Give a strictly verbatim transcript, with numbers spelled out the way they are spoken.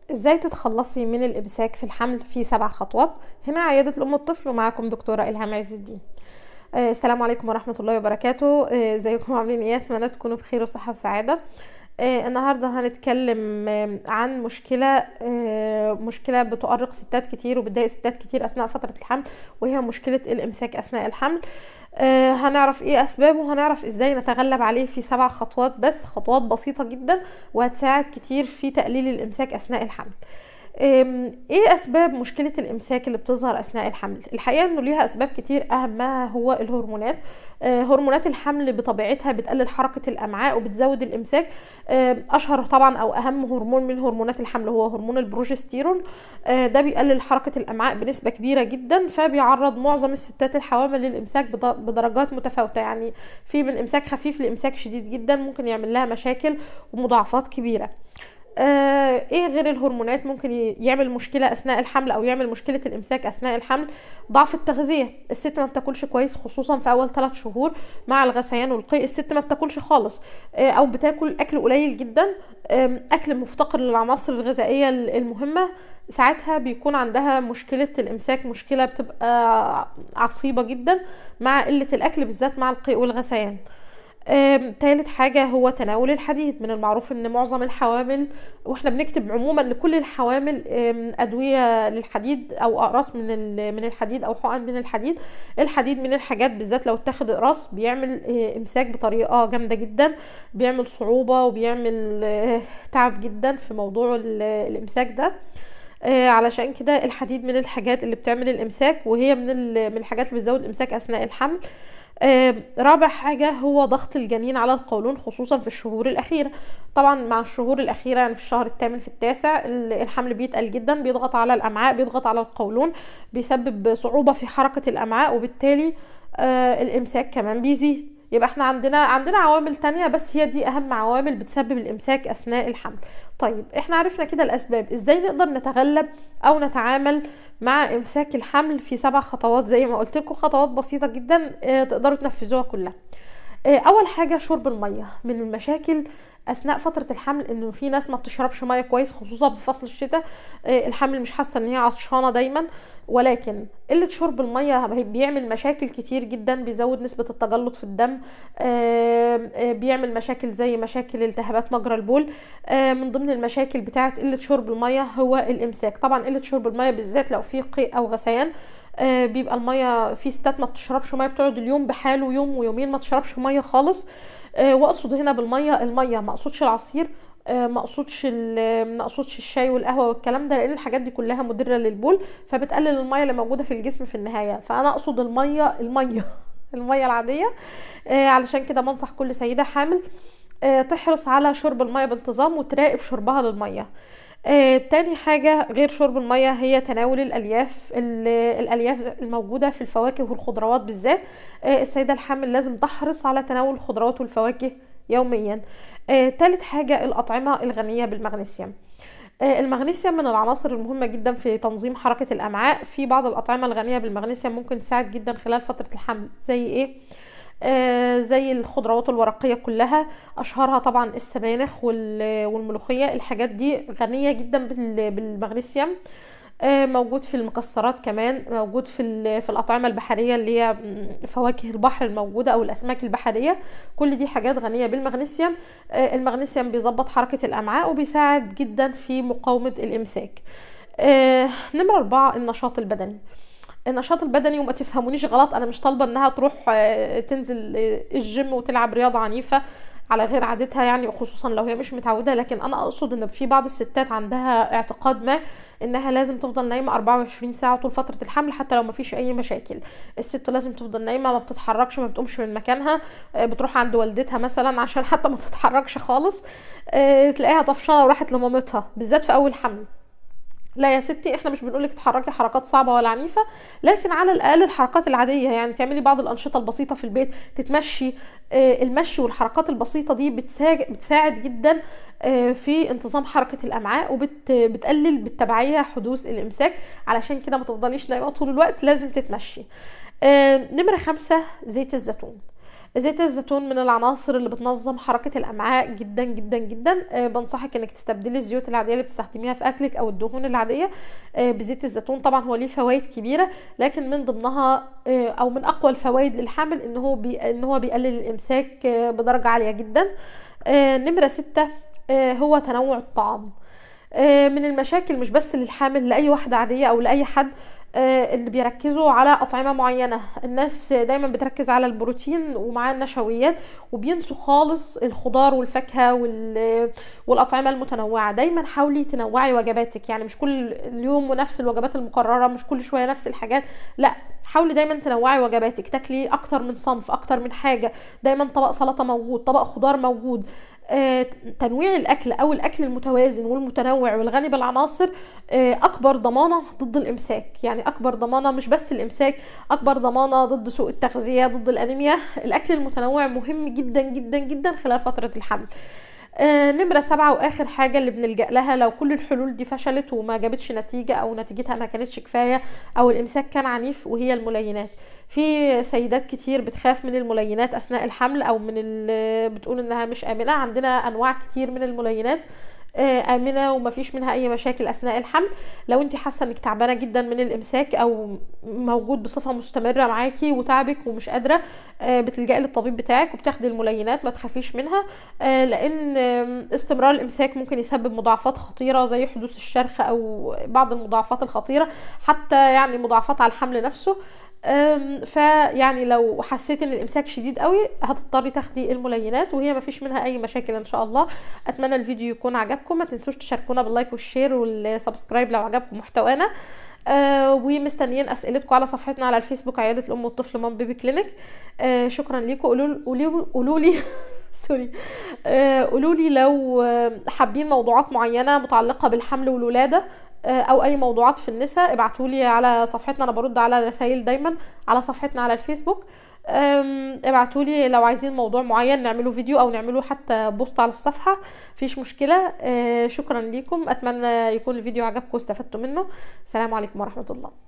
ازاي تتخلصي من الامساك في الحمل في سبع خطوات؟ هنا عيادة الام والطفل، ومعاكم دكتورة الهام عز الدين. آه السلام عليكم ورحمة الله وبركاته. آه، ازيكم عاملين ايه؟ اتمنى تكونوا بخير وصحة وسعادة. آه النهاردة هنتكلم آه عن مشكلة آه مشكلة بتؤرق ستات كتير وبتضايق ستات كتير اثناء فترة الحمل، وهي مشكلة الامساك اثناء الحمل. آه هنعرف ايه اسبابه، وهنعرف ازاي نتغلب عليه في سبع خطوات، بس خطوات بسيطة جدا وهتساعد كتير في تقليل الامساك اثناء الحمل. أم، ايه اسباب مشكلة الامساك اللي بتظهر اثناء الحمل؟ الحقيقة انه ليها اسباب كتير، اهمها هو الهرمونات. آه، هرمونات الحمل بطبيعتها بتقلل حركة الامعاء وبتزود الامساك. آه، اشهر طبعا او اهم هرمون من هرمونات الحمل هو هرمون البروجستيرون. آه، ده بيقلل حركة الامعاء بنسبة كبيرة جدا، فبيعرض معظم الستات الحوامل للامساك بد- بدرجات متفاوتة، يعني في من امساك خفيف لامساك شديد جدا ممكن يعمل لها مشاكل ومضاعفات كبيرة. آه ايه غير الهرمونات ممكن ي- يعمل مشكله اثناء الحمل او يعمل مشكله الامساك اثناء الحمل؟ ضعف التغذيه، الست ما بتاكلش كويس خصوصا في اول ثلاث شهور مع الغثيان والقيء. الست ما بتاكلش خالص، آه او بتاكل اكل قليل جدا، آم، اكل مفتقر للعناصر الغذائيه ال- المهمه. ساعتها بيكون عندها مشكله الامساك، مشكله بتبقى عصيبه جدا مع قله الاكل بالذات مع القيء والغثيان. آم، تالت حاجة هو تناول الحديد. من المعروف ان معظم الحوامل، واحنا بنكتب عموما لكل الحوامل آم، ادوية للحديد او اقراص من ال- من الحديد او حقن من الحديد. الحديد من الحاجات بالذات لو اتاخد اقراص بيعمل آه، امساك بطريقة جامدة جدا، بيعمل صعوبة وبيعمل آه، تعب جدا في موضوع ال- الامساك ده. آه، علشان كده الحديد من الحاجات اللي بتعمل الامساك، وهي من ال- من الحاجات اللي بتزود الامساك اثناء الحمل. آه، رابع حاجة هو ضغط الجنين على القولون خصوصا في الشهور الأخيرة. طبعا مع الشهور الأخيرة، يعني في الشهر الثامن في التاسع ال- الحمل بيتقل جدا، بيضغط على الأمعاء، بيضغط على القولون، بيسبب صعوبة في حركة الأمعاء، وبالتالي آه الإمساك كمان بيزيد. يبقى احنا عندنا عندنا عوامل تانية، بس هي دي أهم عوامل بتسبب الإمساك أثناء الحمل. طيب احنا عرفنا كده الأسباب، ازاي نقدر نتغلب أو نتعامل مع امساك الحمل في سبع خطوات؟ زي ما قلت لكم خطوات بسيطه جدا آه، تقدروا تنفذوها كلها. آه، اول حاجه شرب الميه. من المشاكل اثناء فتره الحمل انه في ناس ما بتشربش ميه كويس خصوصا في فصل الشتاء. آه، الحمل مش حاسه ان هي عطشانه دايما، ولكن قله شرب الميه بيعمل مشاكل كتير جدا، بيزود نسبه التجلط في الدم. آه، آه، بيعمل مشاكل زي مشاكل التهابات مجرى البول. آه، من ضمن المشاكل بتاعه قله شرب الميه هو الامساك. طبعا قله شرب الميه بالذات لو في قيء او غثيان، آه، بيبقى الميه في ستات ما بتشربش ميه، بتقعد اليوم بحاله يوم ويومين ما تشربش ميه خالص. آه، واقصد هنا بالميه الميه، ما اقصدش العصير، آه، ما اقصدش ال- ما اقصدش الشاي والقهوه والكلام ده، لان الحاجات دي كلها مضره للبول فبتقلل الميه اللي موجوده في الجسم في النهايه. فانا اقصد الميه الميه الميه العاديه. آه، علشان كده بنصح كل سيده حامل آه، تحرص على شرب الميه بانتظام وتراقب شربها للميه. آه، تاني حاجة غير شرب المية هي تناول الألياف. ال- الألياف الموجودة في الفواكه والخضروات بالذات. آه، السيدة الحامل لازم تحرص على تناول الخضروات والفواكه يوميا. آه، تالت حاجة الأطعمة الغنية بالمغنيسيوم. آه، المغنيسيوم من العناصر المهمة جدا في تنظيم حركة الأمعاء. في بعض الأطعمة الغنية بالمغنيسيوم ممكن تساعد جدا خلال فترة الحمل، زي ايه؟ آه زي الخضروات الورقية كلها، أشهرها طبعا السبانخ وال- والملوخية. الحاجات دي غنية جدا بال- بالمغنيسيوم. آه موجود في المكسرات، كمان موجود في ال- في الأطعمة البحرية اللي هي م، فواكه البحر الموجودة أو الأسماك البحرية. كل دي حاجات غنية بالمغنيسيوم. آه المغنيسيوم بيظبط حركة الأمعاء وبيساعد جدا في مقاومة الإمساك. آه نمرة أربعة النشاط البدني. النشاط البدني، وما تفهمونيش غلط، انا مش طالبه انها تروح آه، تنزل آه، الجيم وتلعب رياضه عنيفه على غير عادتها، يعني خصوصا لو هي مش متعوده. لكن انا اقصد ان في بعض الستات عندها اعتقاد ما انها لازم تفضل نايمه أربعة وعشرين ساعه طول فتره الحمل حتى لو ما فيش اي مشاكل. الست لازم تفضل نايمه، ما بتتحركش، ما بتقومش من مكانها. آه، بتروح عند والدتها مثلا عشان حتى ما تتحركش خالص. آه، تلاقيها طفشانه وراحت لمامتها بالذات في اول حمل. لا يا ستي، احنا مش بنقولك تحركي حركات صعبة ولا عنيفة، لكن على الأقل الحركات العادية، يعني تعملي بعض الأنشطة البسيطة في البيت، تتمشي. آه، المشي والحركات البسيطة دي بتساعد, بتساعد جدا آه، في انتظام حركة الأمعاء، وبتقلل بالتبعية حدوث الإمساك. علشان كده ما تفضليش نايمة طول الوقت، لازم تتمشي. آه، نمرة خمسة زيت الزيتون. زيت الزيتون من العناصر اللي بتنظم حركة الامعاء جدا جدا جدا. آه بنصحك انك تستبدلي الزيوت العادية اللي بتستخدميها في اكلك او الدهون العادية آه بزيت الزيتون. طبعا هو ليه فوائد كبيرة، لكن من ضمنها آه او من اقوى الفوائد للحامل ان هو بي ان هو بيقلل الامساك آه بدرجة عالية جدا. آه نمرة ستة آه هو تنوع الطعام. آه من المشاكل مش بس للحامل، لاي واحدة عادية او لاي حد اللي بيركزوا على أطعمة معينة. الناس دايما بتركز على البروتين ومع النشويات وبينسوا خالص الخضار والفاكهة والأطعمة المتنوعة. دايما حاولي تنوعي وجباتك، يعني مش كل اليوم ونفس الوجبات المقررة، مش كل شوية نفس الحاجات، لا حاولي دايما تنوعي وجباتك، تاكلي اكتر من صنف، اكتر من حاجة. دايما طبق سلطة موجود، طبق خضار موجود. آه، تنويع الاكل او الاكل المتوازن والمتنوع والغني بالعناصر آه، اكبر ضمانه ضد الامساك. يعني اكبر ضمانه مش بس الامساك، اكبر ضمانه ضد سوء التغذيه، ضد الانيميا. الاكل المتنوع مهم جدا جدا جدا خلال فتره الحمل. آه نمرة سبعة واخر حاجة اللي بنلجأ لها لو كل الحلول دي فشلت وما جابتش نتيجة او نتيجتها ما كانتش كفاية او الامساك كان عنيف، وهي الملينات. في سيدات كتير بتخاف من الملينات اثناء الحمل او من اللي بتقول انها مش امنة. عندنا انواع كتير من الملينات آمنة ومفيش منها اي مشاكل اثناء الحمل. لو انت حاسة انك تعبانة جدا من الامساك او موجود بصفة مستمرة معاكي وتعبك ومش قادرة، بتلجئي للطبيب بتاعك وبتاخدي الملينات، ما تخافيش منها، لان استمرار الامساك ممكن يسبب مضاعفات خطيرة زي حدوث الشرخ او بعض المضاعفات الخطيرة، حتى يعني مضاعفات على الحمل نفسه. فيعني لو حسيت ان الامساك شديد قوي هتضطري تاخدي الملينات، وهي ما فيش منها اي مشاكل ان شاء الله. اتمنى الفيديو يكون عجبكم، ما تنسوش تشاركونا باللايك والشير والسبسكرايب لو عجبكم محتوانا. آه ومستنيين اسئلتكم على صفحتنا على الفيسبوك عياده الام والطفل مام بيبي كلينيك. آه شكرا لكم. قولوا قولوا لي سوري قولوا لي لو حابين موضوعات معينه متعلقه بالحمل والولاده او اي موضوعات في النساء، ابعتوا لي على صفحتنا. انا برد على رسائل دايما على صفحتنا على الفيسبوك. ابعتوا لي لو عايزين موضوع معين نعمله فيديو او نعمله حتى بوست على الصفحه، مفيش مشكله. شكرا لكم، اتمنى يكون الفيديو عجبكم واستفدتوا منه. السلام عليكم ورحمه الله.